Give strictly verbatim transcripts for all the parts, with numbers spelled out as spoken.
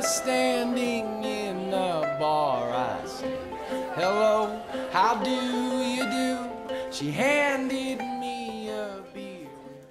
standing in the bar. I said, hello, how do you do? She handed me a beer.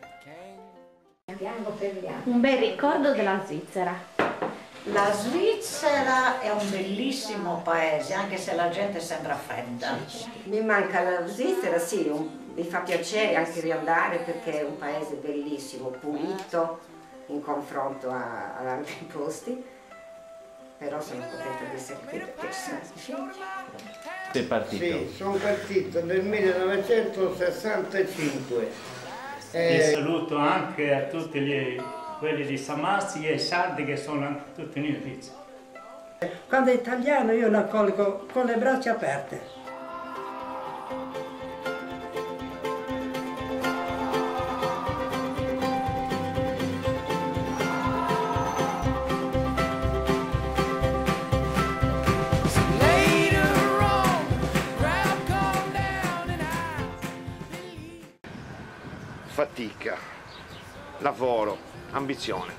Un bel ricordo della Svizzera. La Svizzera è un bellissimo paese, anche se la gente sembra fredda. Mi manca la Svizzera, sì, un, mi fa piacere anche riandare perché è un paese bellissimo, pulito in confronto a, ad altri posti, però sono contenta di essere qui perché ci sono figli. Sei partito? Sì, sono partito nel millenovecentosessantacinque. E Eh, saluto anche a tutti gli, quelli di Samassi e i sardi che sono anche tutti in Svizzera. Quando è italiano io lo accolgo con le braccia aperte. Fatica, lavoro, ambizione.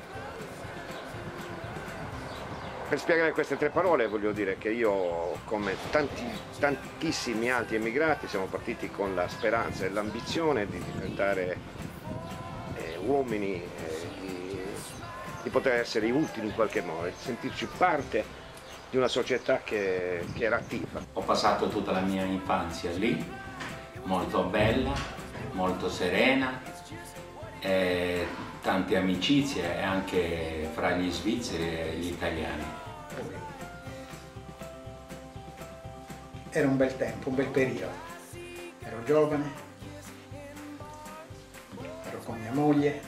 Per spiegare queste tre parole voglio dire che io, come tanti, tantissimi altri emigrati, siamo partiti con la speranza e l'ambizione di diventare eh, uomini, eh, di, di poter essere utili in qualche modo, di sentirci parte di una società che, che era attiva. Ho passato tutta la mia infanzia lì, molto bella, molto serena, eh, tante amicizie anche fra gli svizzeri e gli italiani. Era un bel tempo, un bel periodo. Ero giovane, ero con mia moglie,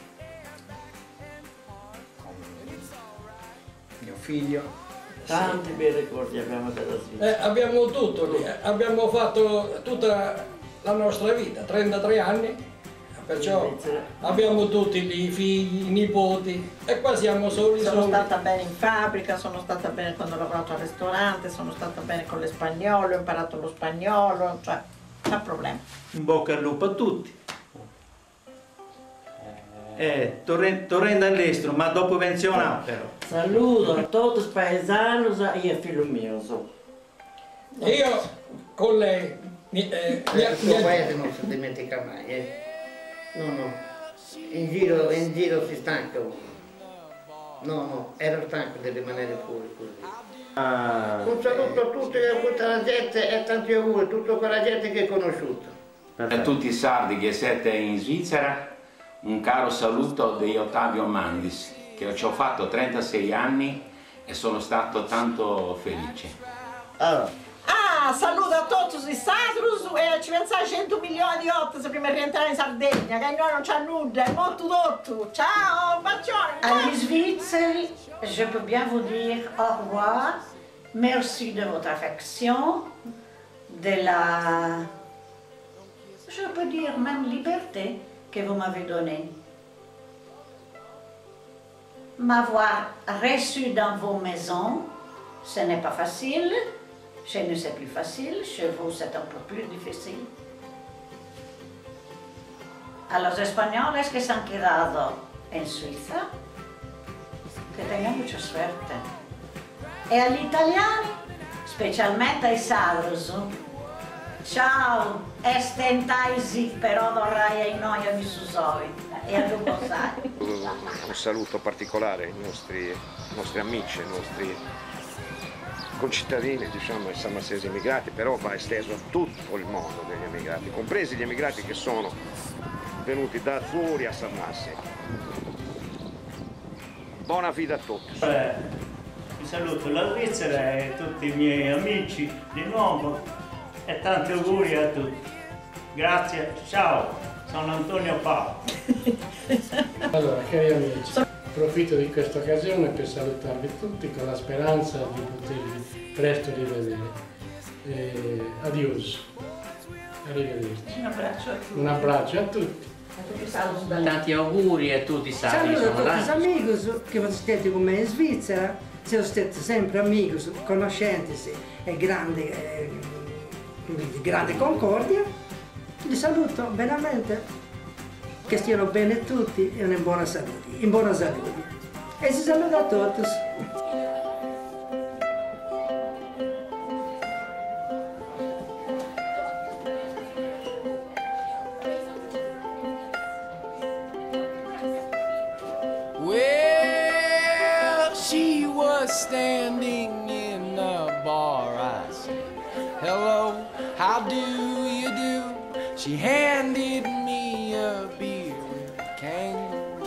con mio figlio. Tanti bei ricordi abbiamo della Svizzera. Eh, abbiamo tutto lì, eh. Abbiamo fatto tutta la nostra vita, trentatré anni, perciò abbiamo tutti lì, i figli, i nipoti e qua siamo soli. Sono soli. stata bene in fabbrica, sono stata bene quando ho lavorato al ristorante, sono stata bene con l'espagnolo, ho imparato lo spagnolo, cioè non c'è problema. In bocca al lupo a tutti. Eh, tornando all'estero, ma dopo pensionato però. Saluto a tutti i paesani e a figlio mio. Io con lei. Eh, il suo paese non si dimentica mai. Eh. No, no, in giro, in giro si stanca uno. No, no, ero stanco di rimanere fuori così. Ah, Un saluto a tutti, a tutta la gente e tanti auguri, a tutta quella gente che ho conosciuto. A tutti i sardi che siete in Svizzera, un caro saluto di Ottavio Mandis, che ci ho fatto trentasei anni e sono stato tanto felice. Allora. Ah, saluto a tutti i sadrus e ci pensate cento milioni di volte prima di rientrare in Sardegna, che noi non c'è nulla, è molto tutto. Ciao, bacione! Agli svizzeri, je peux bien vous dire au revoir, merci de votre affection, de la, je peux dire même liberté que vous m'avez donnée. M'avoir reçu dans vos maisons, ce n'est pas facile. Chez nous c'est plus facile, chez vous c'est un peu plus difficile. A los españoles que se han quedado en Suiza, que tengan mucha suerte. E agli italiani, specialmente ai sardos, ciao, estentai però vorrei ai noi a Misusoi e a Lugosai. Un saluto particolare ai nostri, ai nostri amici, ai nostri concittadini, diciamo, ai samassesi emigrati, però va esteso a tutto il mondo degli emigrati, compresi gli emigrati che sono venuti da fuori a Samassi. Buona vita a tutti. Eh, vi saluto la Svizzera e tutti i miei amici di nuovo e tanti auguri a tutti. Grazie, ciao, sono Antonio Paolo. Allora, cari amici, approfitto di questa occasione per salutarvi tutti con la speranza di potervi presto rivedere. Eh, adios, arrivederci. Un abbraccio a tutti. Un abbraccio a tutti. Tanti auguri a tutti i sardi. Saluto a tutti gli amici che sono stati con me in Svizzera, siamo stati sempre amici, conoscenti e grande, eh, di grande concordia. Vi saluto veramente. Che stiano bene tutti e in buona salute. In buona salute. E si saluta a tutti. was standing in the bar. I said, hello, how do you do? She handed me a beer with a kangaroo.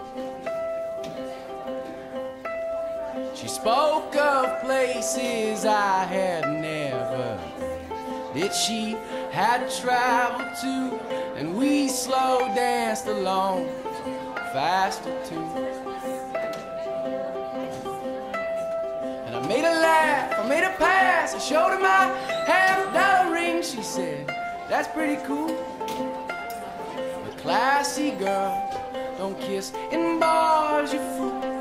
She spoke of places I had never been, that she had traveled to, and we slow danced along, faster too. And I made her laugh, I made her pass, I showed her my half dollar ring. She said, that's pretty cool. The classy girls don't kiss in bars, you fool.